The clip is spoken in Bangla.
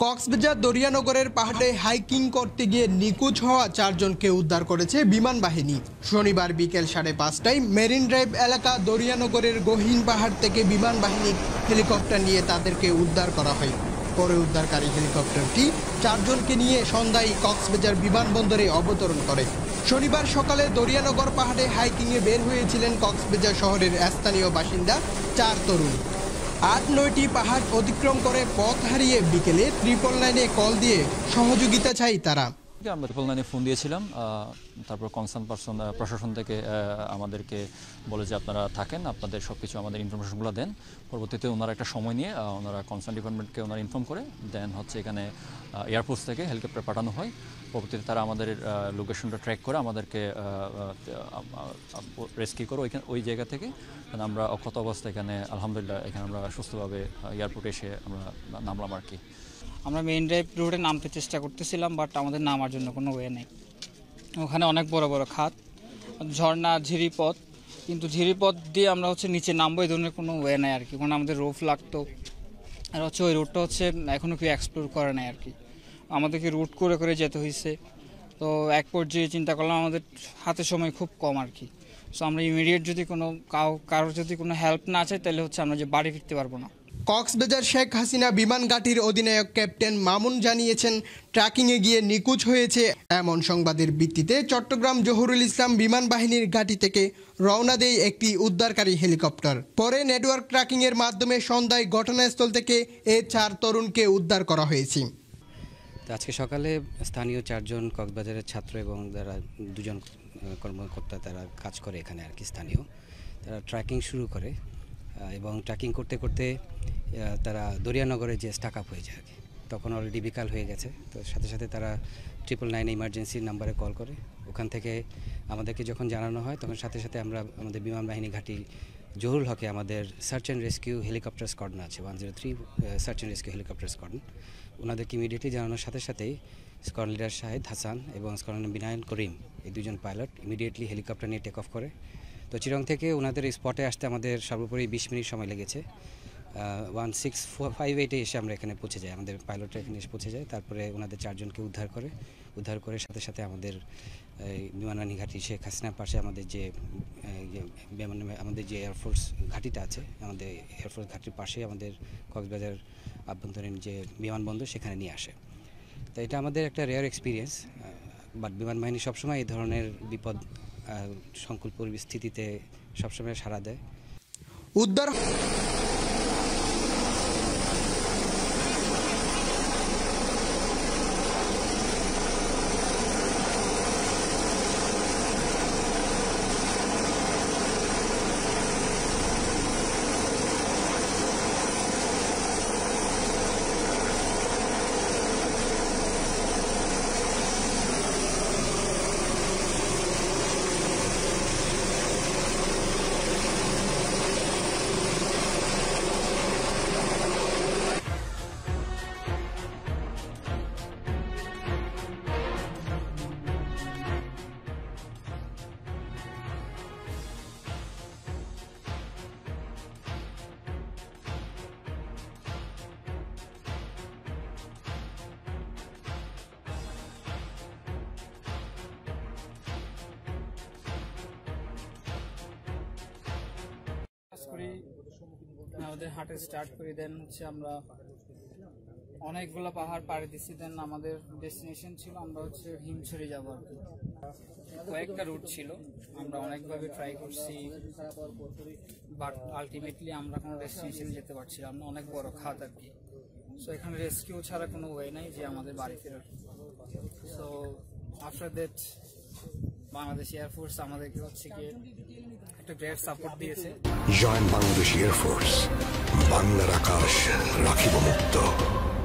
কক্সবাজার দরিয়ানগরের পাহাড়ে হাইকিং করতে গিয়ে নিখোঁজ হওয়া 4 জনকে উদ্ধার করেছে বিমান বাহিনী। শনিবার বিকেল 5:30টায় মেরিন ড্রাইভ এলাকা দরিয়ানগরের গহীন পাহাড় থেকে বিমান বাহিনীর হেলিকপ্টার নিয়ে তাদেরকে উদ্ধার করা হয়। পরে উদ্ধারকারী হেলিকপ্টারটি 4 জনকে নিয়ে সন্ধ্যায় কক্সবাজার বিমানবন্দরে অবতরণ করে। শনিবার সকালে দরিয়ানগর পাহাড়ে হাইকিংয়ে বের হয়েছিলেন কক্সবাজার শহরের স্থানীয় বাসিন্দা 4 তরুণ। 8-9টি পাহাড় অতিক্রম করে পথ হারিয়ে বিকেলে 999-এ কল দিয়ে সহযোগিতা চাই তারা। আমরা 999-এ ফোন দিয়েছিলাম, তারপর কনসার্ন পারসন প্রশাসন থেকে আমাদেরকে বলে যে আপনারা থাকেন, আপনাদের সব কিছু আমাদের ইনফরমেশনগুলো দেন। পরবর্তীতে ওনারা একটা সময় নিয়ে ওনারা কনসার্ন ডিপার্টমেন্টকে ওনারা ইনফর্ম করে দেন, এখানে এয়ারফোর্স থেকে হেলিকপ্টার পাঠানো হয়। পরবর্তীতে তারা আমাদের লোকেশনটা ট্র্যাক করে আমাদেরকে রেস্কিউ করে ওই জায়গা থেকে আমরা অক্ষত অবস্থায় এখানে আলহামদুলিল্লাহ এখানে আমরা সুস্থভাবে এয়ারপোর্টে এসে আমরা নামলাম আর কি। আমরা মেইন ড্রাইভ রোডে নামতে চেষ্টা করতেছিলাম, বাট আমাদের নামার জন্য কোনো ওয়ে নেই। ওখানে অনেক বড় বড় খাত, ঝর্ণা, ঝিরিপথ, কিন্তু ঝিরিপথ দিয়ে আমরা নিচে নামবো এই ধরনের কোনো ওয়ে নেই আর কি। কারণ আমাদের রোপ লাগতো, আর ওই রোডটা এখনও কেউ এক্সপ্লোর করে নাই আর কি। আমাদেরকে রুট করে করে যেতে হয়েছে। তো এক পর্যায়ে চিন্তা করলাম আমাদের হাতে সময় খুব কম আর কি। সো আমরা ইমিডিয়েট যদি কারোর যদি কোনো হেল্প না চাই তাহলে আমরা যে বাড়ি ফিরতে পারবো না। কক্সবাজার শেখ হাসিনা বিমান ঘাঁটির অধিনায়ক ক্যাপ্টেন মামুন জানিয়েছেন, ট্র্যাকিংয়ে গিয়ে নিখোঁজ হয়েছে এমন সংবাদের ভিত্তিতে চট্টগ্রাম জহুরুল ইসলাম বিমান বাহিনীর ঘাঁটি থেকে রওনা দেয় একটি উদ্ধারকারী হেলিকপ্টার। পরে নেটওয়ার্ক ট্র্যাকিংয়ের মাধ্যমে সন্ধ্যায় ঘটনাস্থল থেকে এই 4 তরুণকে উদ্ধার করা হয়েছে। আজকে সকালে স্থানীয় 4 জন কক্সবাজারের ছাত্র এবং যারা 2 জন কর্মকর্তা তারা কাজ করে এখানে আর কি, স্থানীয় তারা ট্র্যাকিং শুরু করে এবং ট্র্যাকিং করতে করতে তারা দরিয়ানগরে যে স্টাক আপ হয়ে যায় আর কি। তখন অলরেডি বিকাল হয়ে গেছে। তো সাথে সাথে তারা 999 ইমার্জেন্সি নাম্বারে কল করে। ওখান থেকে আমাদেরকে যখন জানানো হয় তখন সাথে সাথে আমরা আমাদের বিমান বাহিনী ঘাঁটি জহুরুল হকে আমাদের search and rescue helicopter squadron আছে, 103 search and rescue helicopter squadron. ওনাদেরকে ইমিডিয়েটলি জানানোর সাথে সাথেই স্কোয়াড্রন লিডার শাহেদ হাসান এবং স্কোয়াড্রন বিনায়ন করিম, এই 2 জন পাইলট ইমিডিয়েটলি হেলিকপ্টার নিয়ে টেক অফ করে। তো চিরং থেকে ওনাদের স্পটে আসতে আমাদের সর্বোপরি 20 মিনিট সময় লেগেছে। 1658-এ এসে আমরা এখানে পৌঁছে যাই, আমাদের পাইলটরা এখানে এসে পৌঁছে যায়। তারপরে ওনাদের 4 জনকে উদ্ধার করে সাথে সাথে আমাদের বিমানবাহিনী ঘাঁটি শেখ হাসিনার পাশে আমাদের যে এয়ারফোর্স ঘাঁটিটা আছে, আমাদের এয়ারফোর্স ঘাঁটির পাশে আমাদের কক্সবাজার আভ্যন্তরীণ যে বিমানবন্দর সেখানে নিয়ে আসে। তো এটা আমাদের একটা রেয়ার এক্সপিরিয়েন্স, বাট বিমান বাহিনী সবসময় এই ধরনের বিপদ সংকুল পরিস্থিতিতে সবসময় সাড়া দেয়। উদ্ধার আমাদের হাটে স্টার্ট করি, দেন আমরা অনেকগুলো পাহাড় পাড়ি দিচ্ছি। দেন আমাদের ডেস্টিনেশন ছিল আমরা হিমছড়ি যাবো আর কি। কয়েকটা রুট ছিল, আমরা অনেকভাবে ট্রাই করছি, বাট আলটিমেটলি আমরা কোনো ডেস্টিনেশনে যেতে পারছিলাম না। অনেক বড় খাত আর কি। সো এখানে রেস্কিউ ছাড়া কোনো ওয়ে নাই যে আমাদের বাড়ি ফেরার। So after that Bangladesh air force আমাদেরকে একটা গ্রেট সাপোর্ট দিয়েছে। জয়েন্ট বাংলাদেশ এয়ারফোর্স, বাংলার আকাশ রাখিব মুক্ত।